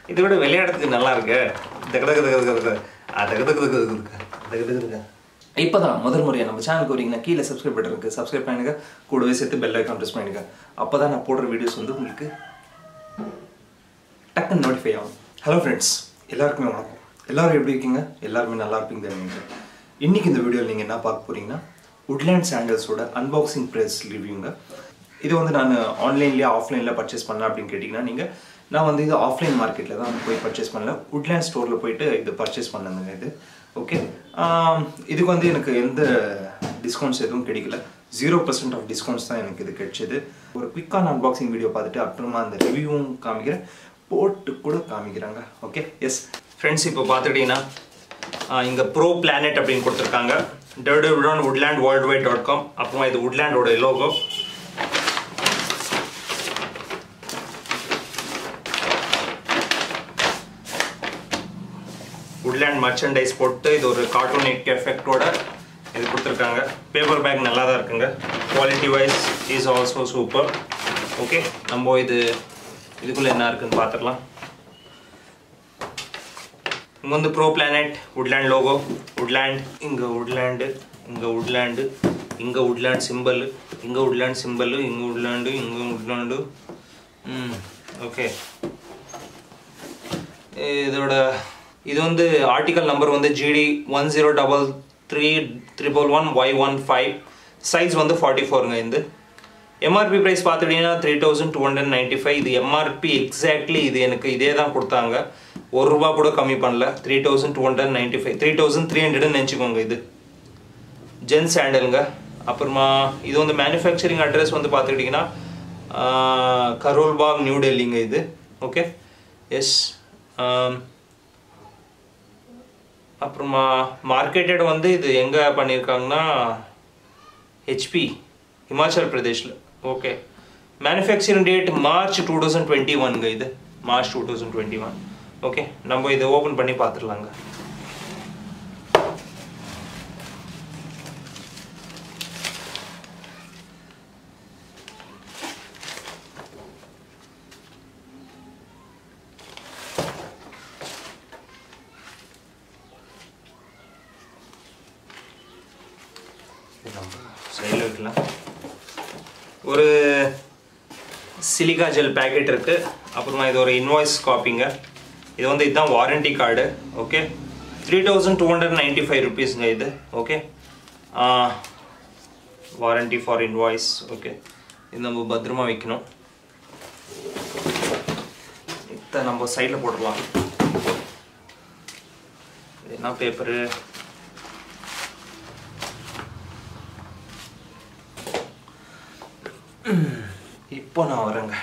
இதை விட விளையாடுறதுக்கு நல்லா இருக்கு. இப்போதான் முதல் முறையாக நம்ம சேனலுக்கு வரீங்கன்னா கீழே சப்ஸ்கிரைப் பட்டன் இருக்குது, சப்ஸ்கிரைப் பண்ணுங்க, கூடவே சேர்த்து பெல் ஐக்கான் ப்ரெஸ் பண்ணுங்க. அப்போ தான் நான் போடுற வீடியோஸ் வந்து உங்களுக்கு டக்குன்னு நோட்டிஃபை ஆகும். ஹலோ ஃப்ரெண்ட்ஸ், எல்லாருக்குமே வணக்கம். எல்லோரும் எப்படி இருக்கீங்க? எல்லாருமே நல்லா இருப்பீங்க நினைக்கிறேன். இன்றைக்கி இந்த வீடியோவில் நீங்கள் என்ன பார்க்க போகிறீங்கன்னா உட்லேண்ட் சாண்டல்ஸோட அன்பாக்சிங் ப்ரைஸ் ரிவ்யூங்க. இது வந்து நான் ஆன்லைன்லேயே ஆஃப்லைனில் பர்ச்சேஸ் பண்ணலாம் அப்படின்னு கேட்டிங்கன்னா நான் வந்து இது ஆஃப்லைன் மார்க்கெட்டில் தான் போய் பர்ச்சேஸ் பண்ணல, உட்லேண்ட் ஸ்டோரில் போயிட்டு இது பர்ச்சேஸ் பண்ணதுங்க இது. ஓகே, இதுக்கு வந்து எனக்கு எந்த டிஸ்கவுண்ட்ஸ் எதுவும் கிடைக்கல, 0% ஆஃப் டிஸ்கவுண்ட்ஸ் தான் எனக்கு இது கிடைச்சது. ஒரு குயிக்கான அன்பாக்சிங் வீடியோ பார்த்துட்டு அப்புறமா அந்த ரிவ்யூவும் காமிக்கிறேன், போட்டு கூட காமிக்கிறாங்க. ஓகே, எஸ் ஃப்ரெண்ட்ஸ், இப்போ பார்த்துக்கிட்டிங்கன்னா இங்கே ப்ரோ பிளானட் அப்படின்னு கொடுத்துருக்காங்க, www.woodlandworldwide.com. அப்புறமா இது உட்லேண்டோட லோகோ. உட்லேண்ட் மர்ச்சன்டைஸ் போட்டு இது ஒரு கார்ட்டூனிக் எஃபெக்டோட இது கொடுத்துருக்காங்க. பேப்பர் பேக் நல்லா தான் இருக்குங்க, quality wise is also super. Okay, நம்ம இதுக்குள்ளே என்ன இருக்குன்னு பார்த்துக்கலாம். இங்கே வந்து pro planet, Woodland logo, Woodland, இங்கே உட்லேண்டு, இங்கே உட்லேண்டு, இங்கே உட்லேண்ட் சிம்பிள், இங்கே உட்லேண்ட் சிம்பிள், இங்கே உட்லேண்டு, இங்கே உட்லேண்டு. ஓகே, இது வந்து ஆர்டிக்கல் நம்பர் வந்து GD 103311Y15, சைஸ் வந்து 44ங்க. இந்த MRP ப்ரைஸ் பார்த்துட்டிங்கன்னா 3295. இது MRP எக்ஸாக்ட்லி இது எனக்கு இதே தான் கொடுத்தாங்க, ₹1 கூட கம்மி பண்ணல. 3295, 3300 நினச்சிக்கோங்க. இது ஜென் சாண்டலுங்க. அப்புறமா இது வந்து மேனுஃபேக்சரிங் அட்ரஸ் வந்து பார்த்துக்கிட்டிங்கன்னா கரோல்பாக், நியூ டெல்லிங்க இது. Okay, S. அப்புறமா மார்க்கெட்டட் வந்து இது எங்கே பண்ணியிருக்காங்கன்னா HP, ஹிமாச்சல் பிரதேஷில். ஓகே, மேனுஃபேக்சரிங் டேட் March 2021ங்க. இது March 2021. ஓகே, நம்ம இதை ஓப்பன் பண்ணி பார்த்துடலாங்க. சைடில் வைக்கலாம். ஒரு சிலிக்கா ஜெல் பேக்கெட் இருக்குது. அப்புறமா இது ஒரு இன்வாய்ஸ் காப்பிங்க. இது வந்து இதுதான் வாரண்டி கார்டு. ஓகே, 3295 rupeesங்க இது. Okay, warranty for invoice. Okay, இது நம்ம பத்திரமா வைக்கணும். இதை நம்ம சைடில் போட்டுடலாம். இது என்ன பேப்பரு? இப்போ நான் வரேங்க.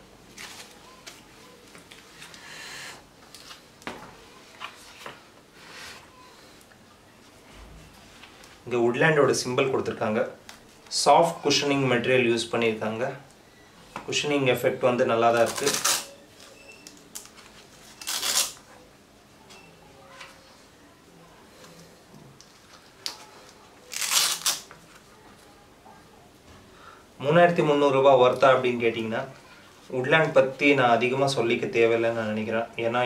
இங்கே உட்லேண்டோட சிம்பிள் கொடுத்துருக்காங்க. சாஃப்ட் குஷனிங் மெட்டீரியல் யூஸ் பண்ணியிருக்காங்க. குஷனிங் எஃபெக்ட் வந்து நல்லா தான் இருக்கு. ₹3300 வர்த்தா அப்படின்னு கேட்டிங்கன்னா உட்லேண்ட் பற்றி நான் அதிகமாக சொல்லிக்க தேவையில்லைன்னு நான் நினைக்கிறேன். ஏன்னா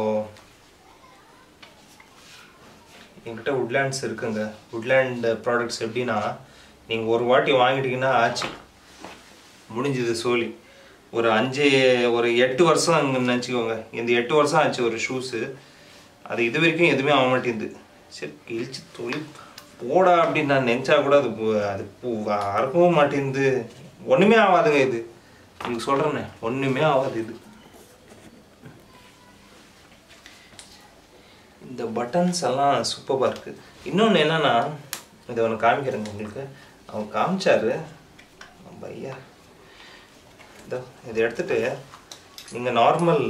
என்கிட்ட உட்லேண்ட்ஸ் இருக்குங்க. உட்லேண்ட் ப்ராடக்ட்ஸ் எப்படின்னா நீங்கள் ஒரு வாட்டி வாங்கிட்டீங்கன்னா ஆச்சு, முடிஞ்சது சோலி. ஒரு 8 வருஷம் நினச்சிக்கோங்க. இந்த 8 வருஷம் ஆச்சு ஒரு ஷூஸு. அது இது வரைக்கும் எதுவுமே ஆக மாட்டேங்குது. சரி, கிழிச்சு தொழில் போடா அப்படின்னு நான் நினச்சா கூட அது அறுக்கவும் மாட்டேங்குது. ஒன்றுமே ஆகாதுங்க. இது உங்களுக்கு சொல்கிறேன்னே, ஒன்றுமே ஆகாது. இது இந்த பட்டன்ஸ் எல்லாம் சூப்பராக இருக்குது. இன்னொன்று என்னென்னா, இதை ஒன்று காமிக்கிறேங்க உங்களுக்கு. அவன் காமிச்சாரு பையா. இதை எடுத்துகிட்டு நீங்கள் நார்மல்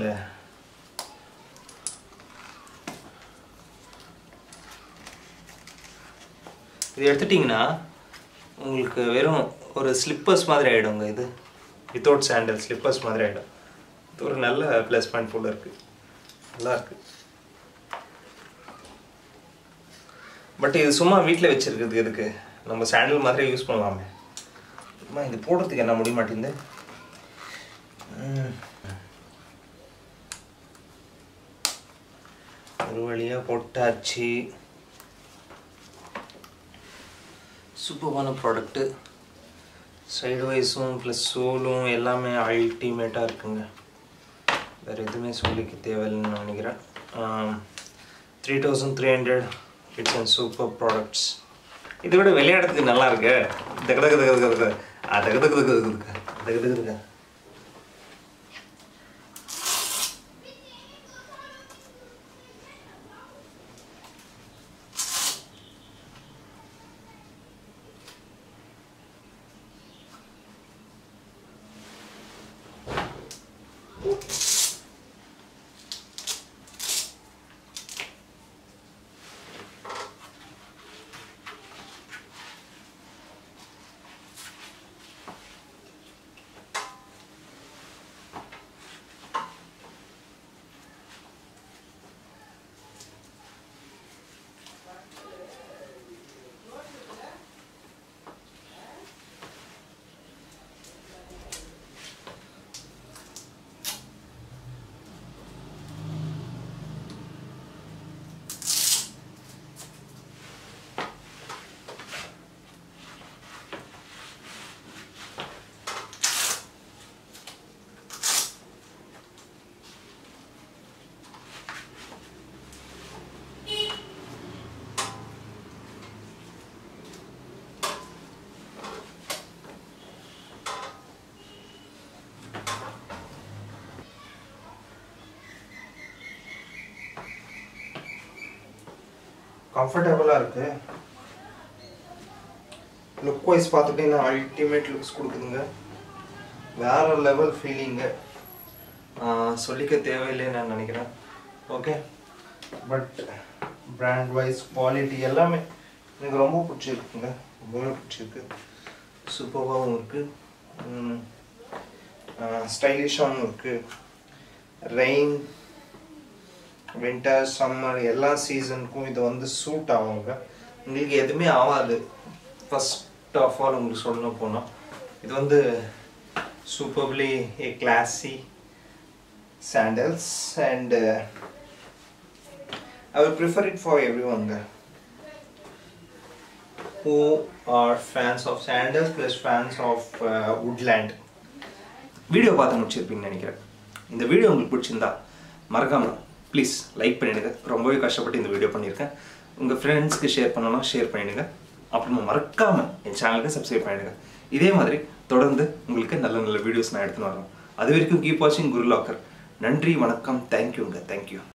இது எடுத்துட்டிங்கன்னா உங்களுக்கு வெறும் ஒரு ஸ்லிப்பர்ஸ் மாதிரி ஆகிடுங்க. இது வித்தவுட் சாண்டல் ஸ்லிப்பர்ஸ் மாதிரி ஆகிடும். இது ஒரு நல்ல ப்ளஸ் பாயிண்ட் போல இருக்குது, நல்லா இருக்குது. பட் இது சும்மா வீட்டில் வச்சுருக்குது எதுக்கு, நம்ம சாண்டல் மாதிரி யூஸ் பண்ணலாமே. இது போடுறதுக்கு என்ன முடிய மாட்டேங்குது. ஒரு வழியாக போட்டாச்சு. சூப்பரான ப்ராடக்ட்டு. சைடு வைஸும் ப்ளஸ் சோலும் எல்லாமே அல்டிமேட்டாக இருக்குங்க. வேறு எதுவுமே சொல்லிக்க தேவையில்லைன்னு நான் நினைக்கிறேன். 3300 இட்ஸ் அண்ட் சூப்பர் ப்ராடக்ட்ஸ். இதை விட விளையாடுறதுக்கு நல்லா இருக்கு. கம்ஃபர்டபுளாக இருக்குது. லுக் வைஸ் பார்த்துட்டிங்கன்னா அல்டிமேட் லுக்ஸ் கொடுக்குதுங்க. வேறு லெவல் ஃபீலிங்கு. சொல்லிக்க தேவையில்லைன்னு நான் நினைக்கிறேன். Okay, but brand wise quality எல்லாமே எனக்கு ரொம்ப பிடிச்சிருக்குங்க. ரொம்பவே பிடிச்சிருக்கு. சூப்பராகவும் இருக்குது, ஸ்டைலிஷாகவும் இருக்குது. ரெயின், வின்டர், சம்மர் எல்லா சீசனுக்கும் இது வந்து சூட் ஆகுங்க. உங்களுக்கு எதுவுமே ஆகாது. ஃபர்ஸ்ட் ஆஃப் ஆல் உங்களுக்கு சொல்ல போனால் இது வந்து superly a classy sandals and I will prefer it for everyone who are fans of sandals plus fans of woodland. Video பார்த்து முடிச்சிருப்பீங்கன்னு நினைக்கிறேன். இந்த வீடியோ உங்களுக்கு பிடிச்சிருந்தா மறக்காம ப்ளீஸ் லைக் பண்ணிடுங்க. ரொம்பவே கஷ்டப்பட்டு இந்த வீடியோ பண்ணியிருக்கேன். உங்கள் ஃப்ரெண்ட்ஸ்க்கு ஷேர் பண்ணணும், ஷேர் பண்ணிடுங்க. அப்புறமா மறக்காமல் என் சேனலுக்கு சப்ஸ்கிரைப் பண்ணிடுங்க. இதே மாதிரி தொடர்ந்து உங்களுக்கு நல்ல நல்ல வீடியோஸ் நான் எடுத்துன்னு வரேன். அது வரைக்கும் கீப் வாட்சிங் குரு லாக்கர். நன்றி, வணக்கம், தேங்க்யூங்க, தேங்க்யூ.